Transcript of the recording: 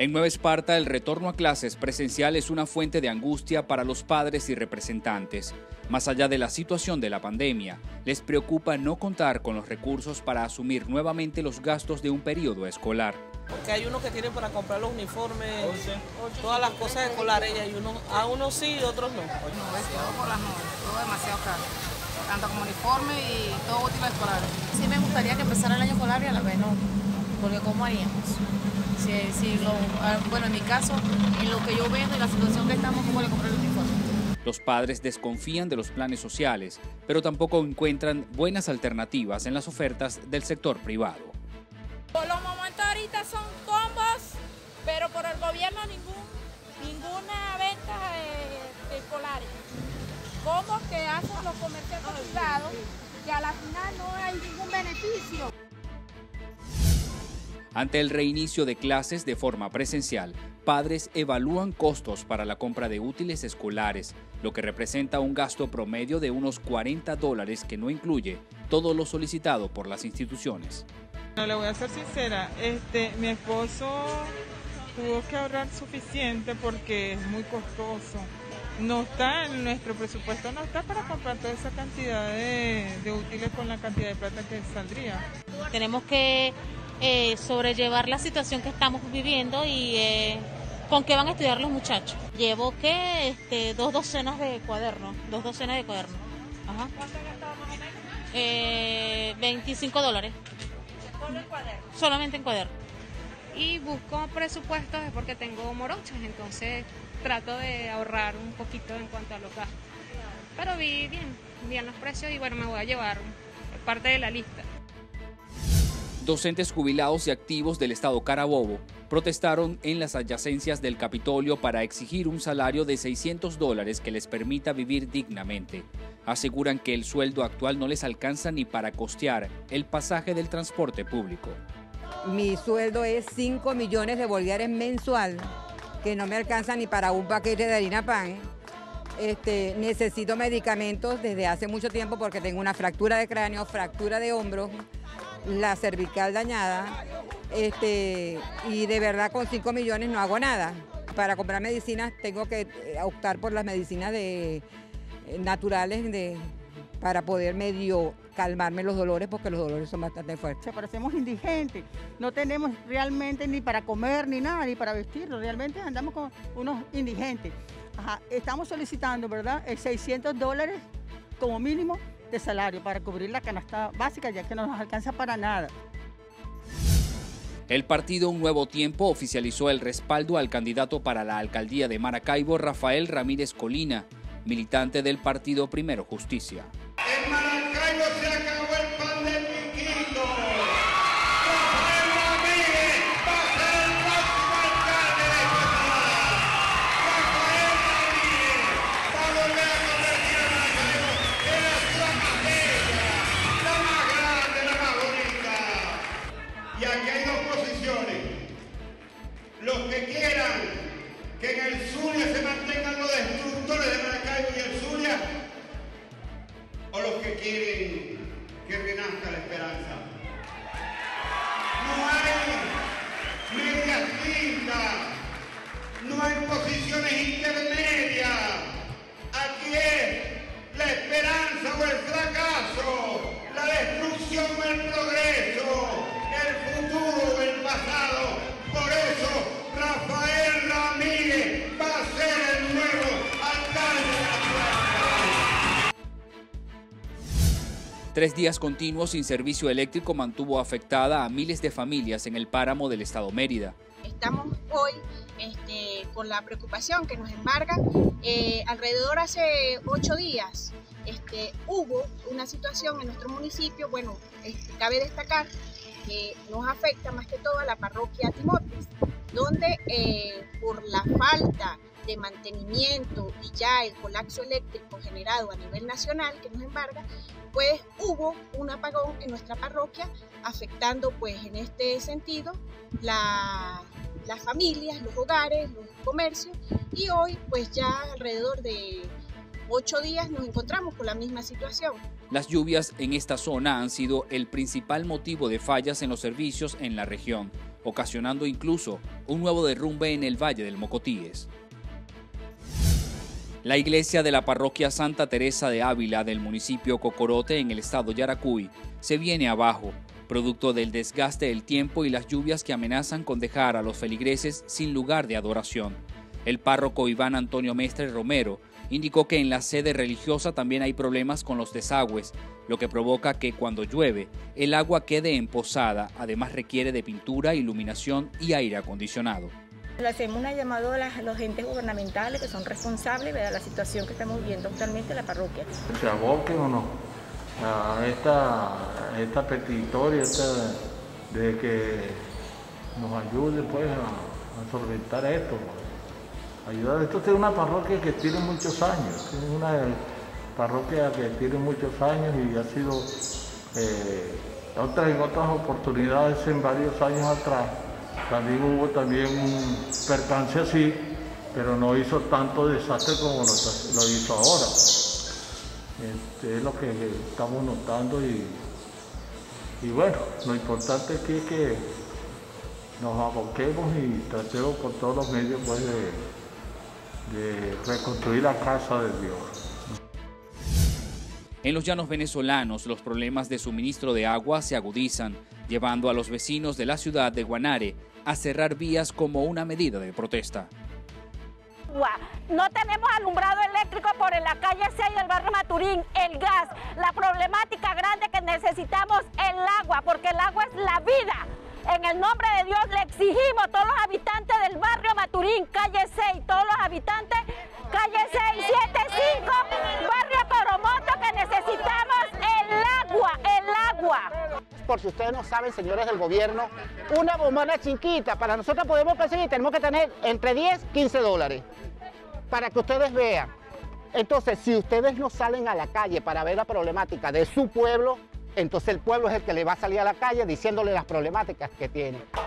En Nueva Esparta, el retorno a clases presencial es una fuente de angustia para los padres y representantes. Más allá de la situación de la pandemia, les preocupa no contar con los recursos para asumir nuevamente los gastos de un periodo escolar. Porque hay unos que tienen para comprar los uniformes, todas las cosas escolares, y a unos sí y otros no. Todo por las nubes, todo demasiado caro, tanto como uniforme y todo útiles escolares. Sí me gustaría que empezara el año escolar y a la vez no, porque ¿cómo haríamos? Bueno, en mi caso, en lo que yo veo y la situación que estamos, ¿cómo le comprar el uniforme? Los padres desconfían de los planes sociales, pero tampoco encuentran buenas alternativas en las ofertas del sector privado. Por los momentos ahorita son combos, pero por el gobierno ninguna venta de escolares. Combos que hacen los comerciantes privados, que a la final no hay ningún beneficio. Ante el reinicio de clases de forma presencial, padres evalúan costos para la compra de útiles escolares, lo que representa un gasto promedio de unos $40 que no incluye todo lo solicitado por las instituciones. No, le voy a ser sincera, mi esposo tuvo que ahorrar suficiente porque es muy costoso. No está en nuestro presupuesto, no está para comprar toda esa cantidad de útiles con la cantidad de plata que saldría. Tenemos que sobrellevar la situación que estamos viviendo y con qué van a estudiar los muchachos. Llevo que 2 docenas de cuadernos, 2 docenas de cuadernos. Ajá. ¿Cuánto han gastado más o menos? $25. ¿Solo en cuadernos? Solamente en cuadernos. Y busco presupuestos es porque tengo morochas, entonces trato de ahorrar un poquito en cuanto a los gastos. Pero vi bien los precios y bueno, me voy a llevar parte de la lista. Docentes jubilados y activos del estado Carabobo protestaron en las adyacencias del Capitolio para exigir un salario de $600 que les permita vivir dignamente. Aseguran que el sueldo actual no les alcanza ni para costear el pasaje del transporte público. Mi sueldo es 5 millones de bolívares mensual, que no me alcanza ni para un paquete de harina pan. Necesito medicamentos desde hace mucho tiempo porque tengo una fractura de cráneo, fractura de hombro, la cervical dañada, y de verdad con 5 millones no hago nada. Para comprar medicinas tengo que optar por las medicinas naturales para poder medio calmarme los dolores, porque los dolores son bastante fuertes. Parecemos indigentes, no tenemos realmente ni para comer ni nada, ni para vestirnos, realmente andamos con unos indigentes. Estamos solicitando, ¿verdad?, $600 como mínimo de salario para cubrir la canasta básica, ya que no nos alcanza para nada. El partido Un Nuevo Tiempo oficializó el respaldo al candidato para la alcaldía de Maracaibo, Rafael Ramírez Colina, militante del partido Primero Justicia. En Maracaibo se acabó el pan del piquito. Rafael Ramírez va a ser el próximo alcalde de esta ciudad. Rafael Ramírez va a volver a convertir a Maracaibo en la ciudad más bella, la más grande, la más bonita. Y aquí hay dos posiciones. Los que quieran que en el Zulia se mantengan los destructores de Maracaibo y el Zulia, o los que quieren que renazca la esperanza. No hay medias tintas, no hay posiciones intermedias. Aquí es la esperanza o el fracaso, la destrucción o el progreso, el futuro o el pasado. Por eso Rafael Ramírez va a ser el nuevo alcalde de la ciudad. 3 días continuos sin servicio eléctrico mantuvo afectada a miles de familias en el páramo del estado Mérida. Estamos hoy con la preocupación que nos embarga. Alrededor hace 8 días hubo una situación en nuestro municipio, bueno, cabe destacar que nos afecta más que todo a la parroquia Timotes, donde por la falta de mantenimiento y ya el colapso eléctrico generado a nivel nacional que nos embarga, pues hubo un apagón en nuestra parroquia, afectando pues en este sentido las familias, los hogares, los comercios, y hoy pues ya alrededor de 8 días nos encontramos con la misma situación. Las lluvias en esta zona han sido el principal motivo de fallas en los servicios en la región. ocasionando incluso un nuevo derrumbe en el Valle del Mocotíes. La iglesia de la parroquia Santa Teresa de Ávila del municipio Cocorote en el estado Yaracuy se viene abajo, producto del desgaste del tiempo y las lluvias que amenazan con dejar a los feligreses sin lugar de adoración. El párroco Iván Antonio Mestre Romero indicó que en la sede religiosa también hay problemas con los desagües, lo que provoca que cuando llueve el agua quede emposada, además requiere de pintura, iluminación y aire acondicionado. Le hacemos una llamada a los entes gubernamentales que son responsables de la situación que estamos viviendo actualmente en la parroquia. ¿Se aboquen o no a esta petitoria de que nos ayude pues a solventar esto? Ayudar. Esto es una parroquia que tiene muchos años, es una parroquia que tiene muchos años y ha sido en otras oportunidades en varios años atrás. También hubo un percance así, pero no hizo tanto desastre como lo hizo ahora. Es lo que estamos notando y bueno, lo importante aquí es que nos aboquemos y tratemos por todos los medios pues, de reconstruir la casa de Dios. En los llanos venezolanos, los problemas de suministro de agua se agudizan, llevando a los vecinos de la ciudad de Guanare a cerrar vías como una medida de protesta. No tenemos alumbrado eléctrico por la calle 6 del barrio Maturín, el gas, la problemática grande que necesitamos el agua, porque el agua es la vida. En el nombre de Dios le exigimos a todos los habitantes del barrio Maturín, calle 6, todos los habitantes, calle 675, barrio Coromoto, que necesitamos el agua. Por si ustedes no saben, señores del gobierno, una bombona chiquita, para nosotros podemos conseguir, tenemos que tener entre 10 y 15 dólares, para que ustedes vean. Entonces, si ustedes no salen a la calle para ver la problemática de su pueblo, entonces el pueblo es el que le va a salir a la calle diciéndole las problemáticas que tiene.